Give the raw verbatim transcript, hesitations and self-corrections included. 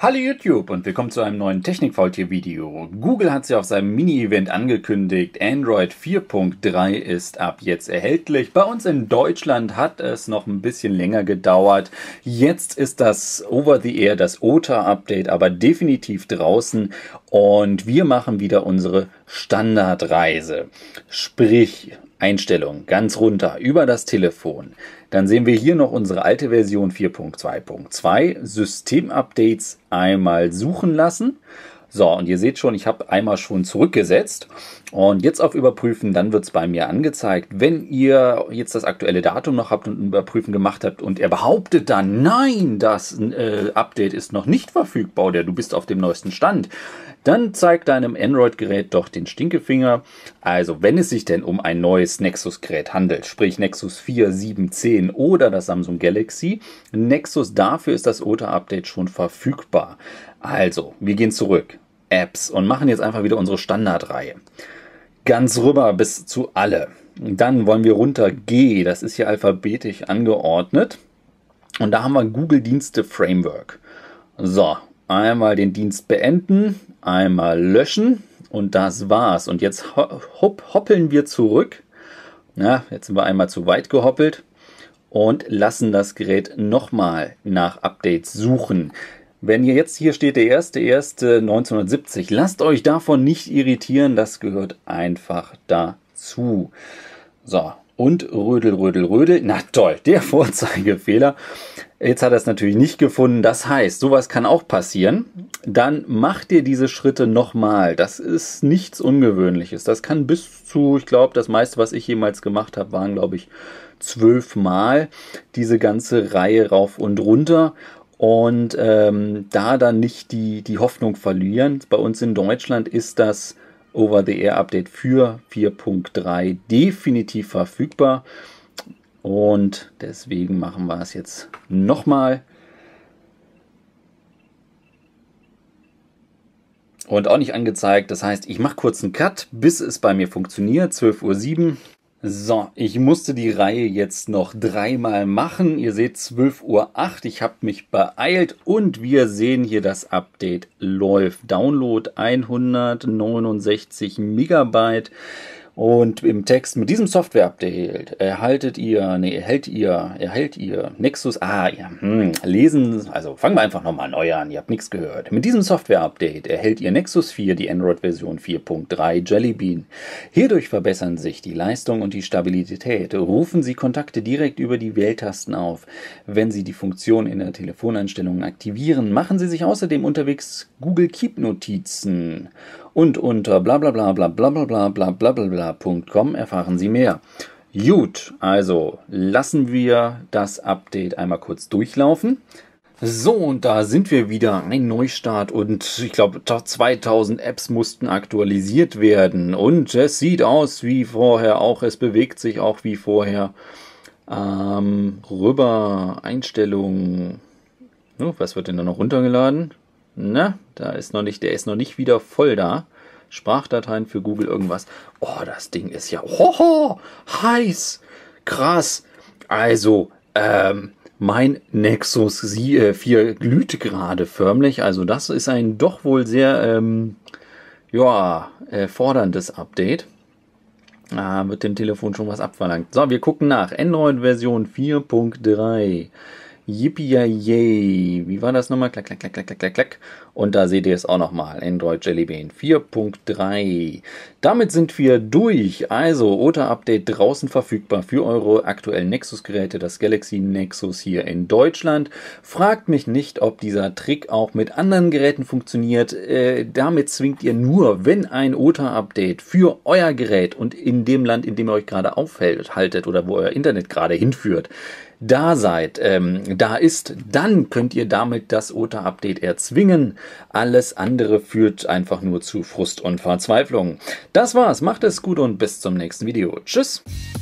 Hallo YouTube und willkommen zu einem neuen Technikfaultier-Video. Google hat sie auf seinem Mini-Event angekündigt. Android vier Punkt drei ist ab jetzt erhältlich. Bei uns in Deutschland hat es noch ein bisschen länger gedauert. Jetzt ist das Over-the-Air, das O T A-Update, aber definitiv draußen. Und wir machen wieder unsere Standardreise. Sprich, Einstellungen ganz runter über das Telefon. Dann sehen wir hier noch unsere alte Version vier Punkt zwei Punkt zwei. Systemupdates einmal suchen lassen. So, und ihr seht schon, ich habe einmal schon zurückgesetzt. Und jetzt auf Überprüfen, dann wird es bei mir angezeigt. Wenn ihr jetzt das aktuelle Datum noch habt und ein Überprüfen gemacht habt und er behauptet dann, nein, das äh, Update ist noch nicht verfügbar oder du bist auf dem neuesten Stand, dann zeigt deinem Android-Gerät doch den Stinkefinger. Also wenn es sich denn um ein neues Nexus-Gerät handelt, sprich Nexus vier, sieben, zehn oder das Samsung Galaxy, Nexus, dafür ist das O T A-Update schon verfügbar. Also, wir gehen zurück, Apps, und machen jetzt einfach wieder unsere Standardreihe. Ganz rüber bis zu alle. Dann wollen wir runter G, das ist hier alphabetisch angeordnet. Und da haben wir Google Dienste Framework. So, einmal den Dienst beenden, einmal löschen und das war's. Und jetzt hopp, hoppeln wir zurück. Ja, jetzt sind wir einmal zu weit gehoppelt und lassen das Gerät nochmal nach Updates suchen. Wenn ihr jetzt hier steht, der erste erste neunzehnhundertsiebzig, lasst euch davon nicht irritieren, das gehört einfach dazu. So, und Rödel, Rödel, Rödel. Na toll, der Vorzeigefehler. Jetzt hat er es natürlich nicht gefunden. Das heißt, sowas kann auch passieren. Dann macht ihr diese Schritte nochmal. Das ist nichts Ungewöhnliches. Das kann bis zu, ich glaube, das meiste, was ich jemals gemacht habe, waren, glaube ich, zwölf Mal diese ganze Reihe rauf und runter. Und ähm, da dann nicht die, die Hoffnung verlieren. Bei uns in Deutschland ist das Over-the-Air-Update für vier Punkt drei definitiv verfügbar. Und deswegen machen wir es jetzt nochmal. Und auch nicht angezeigt. Das heißt, ich mache kurz einen Cut, bis es bei mir funktioniert. zwölf Uhr sieben. So, ich musste die Reihe jetzt noch dreimal machen. Ihr seht zwölf Uhr acht. Ich habe mich beeilt und wir sehen hier, das Update läuft. Download hundertneunundsechzig Megabyte. Und im Text: mit diesem Software-Update erhaltet ihr, nee, erhält ihr, erhält ihr Nexus, ah, ja, hm, lesen, also fangen wir einfach nochmal neu an, ihr habt nichts gehört. Mit diesem Software-Update erhält ihr Nexus vier, die Android-Version vier Punkt drei Jelly Bean. Hierdurch verbessern sich die Leistung und die Stabilität. Rufen Sie Kontakte direkt über die Wähltasten auf. Wenn Sie die Funktion in der Telefoneinstellung aktivieren, machen Sie sich außerdem unterwegs Google Keep Notizen. Und unter blablabla blablabla blablabla Punkt com erfahren Sie mehr. Gut, also lassen wir das Update einmal kurz durchlaufen. So, und da sind wir wieder, ein Neustart, und ich glaube zweitausend Apps mussten aktualisiert werden. Und es sieht aus wie vorher auch, es bewegt sich auch wie vorher. Ähm, rüber, Einstellungen, oh, was wird denn da noch runtergeladen? Na, da ist noch nicht, der ist noch nicht wieder voll da. Sprachdateien für Google irgendwas. Oh, das Ding ist ja hoho, heiß, krass. Also, ähm, mein Nexus vier glüht gerade förmlich. Also das ist ein doch wohl sehr, ähm, ja, äh, forderndes Update. Ah, wird dem Telefon schon was abverlangt. So, wir gucken nach. Android-Version vier Punkt drei. Yippie-yay. Wie war das nochmal? Klack, klack, klack, klack, klack, klack, klack. Und da seht ihr es auch nochmal. Android Jelly Bean vier Punkt drei. Damit sind wir durch. Also, O T A-Update draußen verfügbar für eure aktuellen Nexus-Geräte. Das Galaxy Nexus hier in Deutschland. Fragt mich nicht, ob dieser Trick auch mit anderen Geräten funktioniert. Äh, damit zwingt ihr nur, wenn ein O T A-Update für euer Gerät und in dem Land, in dem ihr euch gerade aufhaltet oder wo euer Internet gerade hinführt, da seid, ähm, da ist, dann könnt ihr damit das O T A-Update erzwingen. Alles andere führt einfach nur zu Frust und Verzweiflung. Das war's, macht es gut und bis zum nächsten Video. Tschüss!